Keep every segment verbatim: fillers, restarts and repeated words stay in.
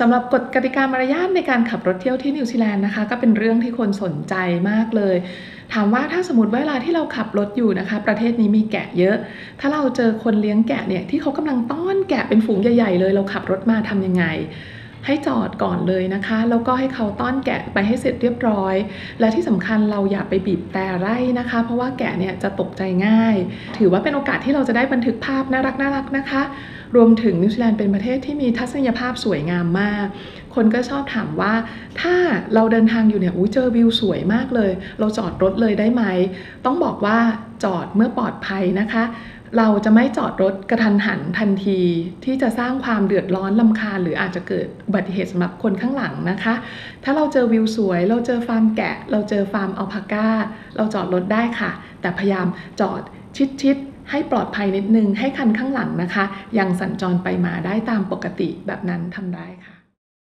สำหรับกฎกติกามารยาทในการขับรถเที่ยวที่นิวซีแลนด์นะคะก็เป็นเรื่องที่คนสนใจมากเลยถามว่าถ้าสมมติเวลาที่เราขับรถอยู่นะคะประเทศนี้มีแกะเยอะถ้าเราเจอคนเลี้ยงแกะเนี่ยที่เขากำลังต้อนแกะเป็นฝูงใหญ่ๆเลยเราขับรถมาทำยังไงให้จอดก่อนเลยนะคะแล้วก็ให้เขาต้อนแกะไปให้เสร็จเรียบร้อยและที่สำคัญเราอย่าไปบีบแต่ไล่นะคะเพราะว่าแกะเนี่ยจะตกใจง่ายถือว่าเป็นโอกาสที่เราจะได้บันทึกภาพน่ารักน่ารักนะคะรวมถึงนิวซีแลนด์เป็นประเทศที่มีทัศนียภาพสวยงามมากคนก็ชอบถามว่าถ้าเราเดินทางอยู่เนี่ยอู้เจอวิวสวยมากเลยเราจอดรถเลยได้ไหมต้องบอกว่าจอดเมื่อปลอดภัยนะคะเราจะไม่จอดรถกระทันหันทันทีที่จะสร้างความเดือดร้อนรำคาญหรืออาจจะเกิดอุบัติเหตุสำหรับคนข้างหลังนะคะถ้าเราเจอวิวสวยเราเจอฟาร์มแกะเราเจอฟาร์มอัลพาก้าเราจอดรถได้ค่ะแต่พยายามจอดชิดๆให้ปลอดภัยนิดนึงให้คันข้างหลังนะคะยังสัญจรไปมาได้ตามปกติแบบนั้นทำได้ค่ะ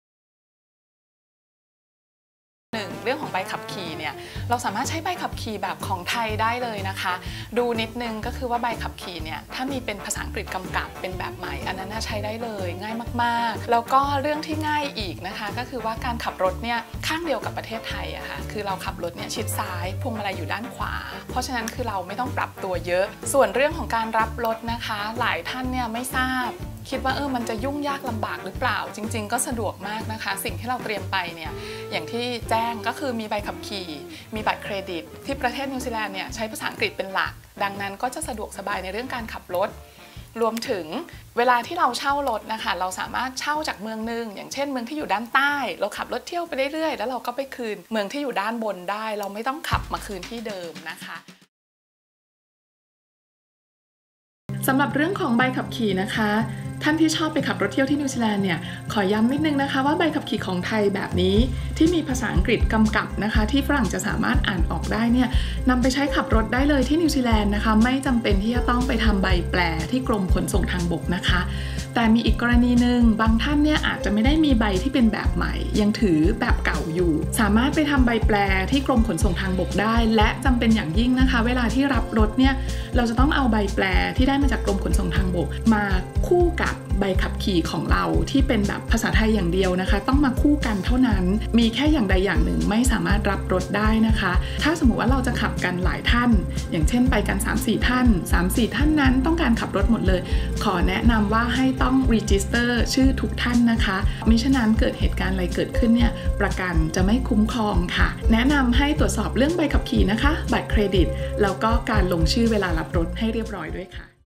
หนึ่งเรื่องของใบขับขี่เนี่ยเราสามารถใช้ใบขับขี่แบบของไทยได้เลยนะคะดูนิดนึงก็คือว่าใบขับขี่เนี่ยถ้ามีเป็นภาษาอังกฤษกำกับเป็นแบบใหม่อันนั้นใช้ได้เลยง่ายมากๆแล้วก็เรื่องที่ง่ายอีกนะคะก็คือว่าการขับรถเนี่ยข้างเดียวกับประเทศไทยอะค่ะคือเราขับรถเนี่ยชิดซ้ายพวงมาลัยอยู่ด้านขวาเพราะฉะนั้นคือเราไม่ต้องปรับตัวเยอะส่วนเรื่องของการรับรถนะคะหลายท่านเนี่ยไม่ทราบคิดว่าเออมันจะยุ่งยากลำบากหรือเปล่าจริงๆก็สะดวกมากนะคะสิ่งที่เราเตรียมไปเนี่ยอย่างที่แจ้งก็คือมีใบขับขี่มีบัตรเครดิตที่ประเทศนิวซีแลนด์เนี่ยใช้ภาษาอังกฤษเป็นหลักดังนั้นก็จะสะดวกสบายในเรื่องการขับรถรวมถึงเวลาที่เราเช่ารถนะคะเราสามารถเช่าจากเมืองนึงอย่างเช่นเมืองที่อยู่ด้านใต้เราขับรถเที่ยวไปเรื่อยๆแล้วเราก็ไปคืนเมืองที่อยู่ด้านบนได้เราไม่ต้องขับมาคืนที่เดิมนะคะสำหรับเรื่องของใบขับขี่นะคะท่านที่ชอบไปขับรถเที่ยวที่นิวซีแลนด์เนี่ยขอย้ำนิดนึงนะคะว่าใบขับขี่ของไทยแบบนี้ที่มีภาษาอังกฤษกำกับนะคะที่ฝรั่งจะสามารถอ่านออกได้เนี่ยนำไปใช้ขับรถได้เลยที่นิวซีแลนด์นะคะไม่จำเป็นที่จะต้องไปทำใบแปลที่กรมขนส่งทางบกนะคะแต่มีอีกกรณีหนึ่งบางท่านเนี่ยอาจจะไม่ได้มีใบที่เป็นแบบใหม่ยังถือแบบเก่าอยู่สามารถไปทำใบแปลที่กรมขนส่งทางบกได้และจำเป็นอย่างยิ่งนะคะเวลาที่รับรถเนี่ยเราจะต้องเอาใบแปลที่ได้มาจากกรมขนส่งทางบกมาคู่กับใบขับขี่ของเราที่เป็นแบบภาษาไทยอย่างเดียวนะคะต้องมาคู่กันเท่านั้นมีแค่อย่างใดอย่างหนึ่งไม่สามารถรับรถได้นะคะถ้าสมมุติว่าเราจะขับกันหลายท่านอย่างเช่นไปกัน สามสี่ ท่าน สามสี่ ท่านนั้นต้องการขับรถหมดเลยขอแนะนำว่าให้ต้อง register ชื่อทุกท่านนะคะมิฉะนั้นเกิดเหตุการณ์อะไรเกิดขึ้นเนี่ยประกันจะไม่คุ้มครองค่ะแนะนำให้ตรวจสอบเรื่องใบขับขี่นะคะบัตรเครดิตแล้วก็การลงชื่อเวลารับรถให้เรียบร้อยด้วยค่ะ